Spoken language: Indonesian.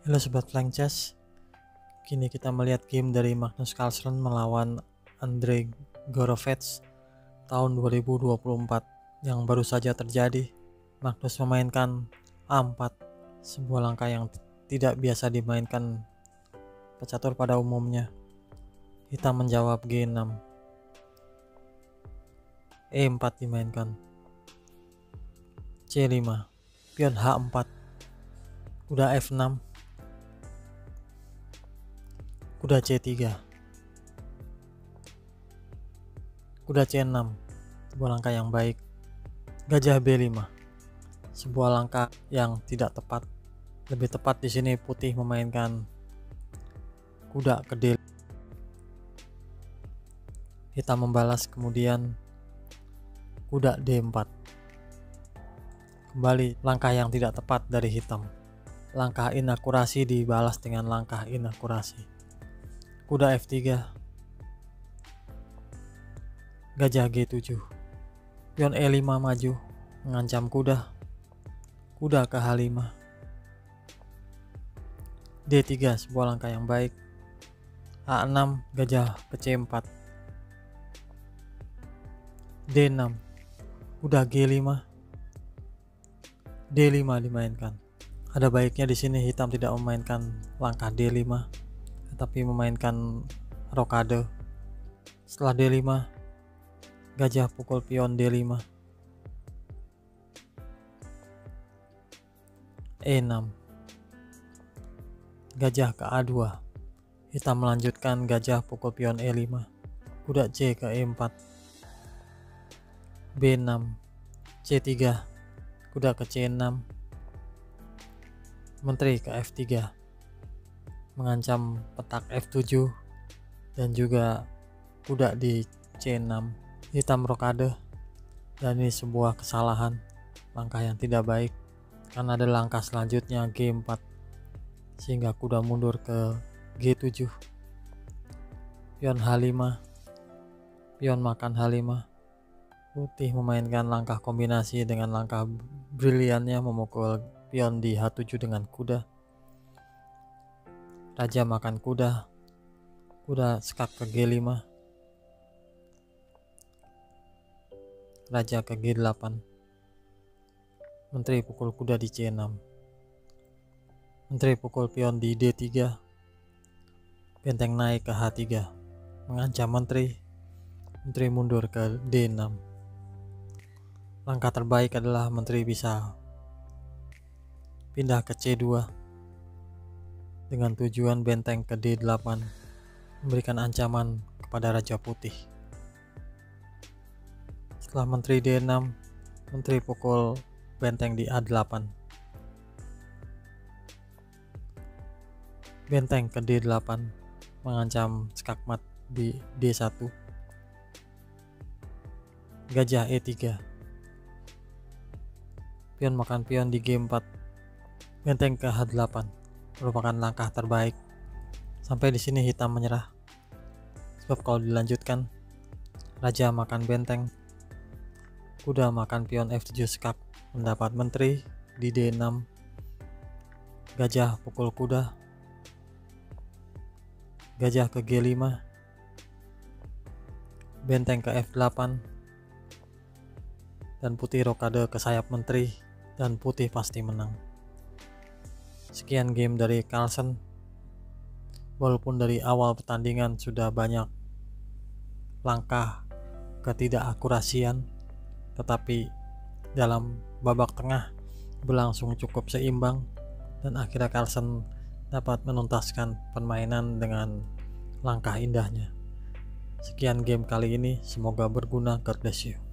Halo Sobat Flying Chess, kini kita melihat game dari Magnus Carlsen melawan Andrei Gorovets tahun 2024 yang baru saja terjadi. Magnus memainkan A4, sebuah langkah yang tidak biasa dimainkan pecatur pada umumnya. Hitam menjawab G6, E4 dimainkan, C5, pion H4, kuda F6, kuda C3, kuda C6, sebuah langkah yang baik. Gajah B5, sebuah langkah yang tidak tepat. Lebih tepat di sini putih memainkan kuda ke D. Hitam membalas, kemudian kuda D4. Kembali langkah yang tidak tepat dari hitam. Langkah inakurasi dibalas dengan langkah inakurasi. Kuda F3, gajah G7, pion E5 maju mengancam kuda ke H5, D3 sebuah langkah yang baik, A6 gajah ke C4, D6 kuda G5, D5 dimainkan. Ada baiknya di sini hitam tidak memainkan langkah D5, tetapi memainkan rokade. Setelah D5, gajah pukul pion D5, E6, gajah ke A2. Hitam melanjutkan gajah pukul pion E5, kuda C ke E4, B6, C3, kuda ke C6, menteri ke F3 mengancam petak F7 dan juga kuda di C6. Hitam rokade, dan ini sebuah kesalahan, langkah yang tidak baik karena ada langkah selanjutnya G4 sehingga kuda mundur ke G7. Pion H5, pion makan H5. Putih memainkan langkah kombinasi dengan langkah briliannya memukul pion di H7 dengan kuda. Raja makan kuda skak ke G5, raja ke G8, menteri pukul kuda di C6, menteri pukul pion di D3, benteng naik ke H3 mengancam menteri mundur ke D6. Langkah terbaik adalah menteri bisa pindah ke C2 dengan tujuan benteng ke D8 memberikan ancaman kepada Raja Putih. Setelah menteri D6, menteri pukul benteng di A8, benteng ke D8 mengancam skakmat di D1, gajah E3, pion makan pion di G4, benteng ke H8 merupakan langkah terbaik. Sampai di sini hitam menyerah, sebab kalau dilanjutkan raja makan benteng, kuda makan pion F7 skak mendapat menteri di D6, gajah pukul kuda, gajah ke G5, benteng ke F8, dan putih rokade ke sayap menteri, dan putih pasti menang. Sekian game dari Carlsen. Walaupun dari awal pertandingan sudah banyak langkah ketidakakurasian, tetapi dalam babak tengah berlangsung cukup seimbang dan akhirnya Carlsen dapat menuntaskan permainan dengan langkah indahnya. Sekian game kali ini, semoga berguna. God bless you.